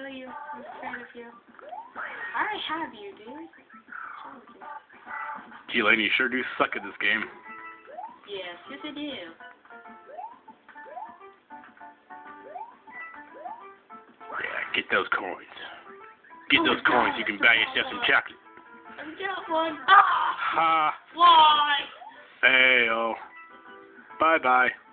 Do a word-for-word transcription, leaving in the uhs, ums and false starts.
really you. I'm scared of you. I already have you, dude. Gee, Lainey, you sure do suck at this game. Yes, yes I do. Yeah, get those coins. Get those coins, you can buy yourself some chocolate. I got one. Ah! Ha! Fly! Hey, oh. Bye-bye.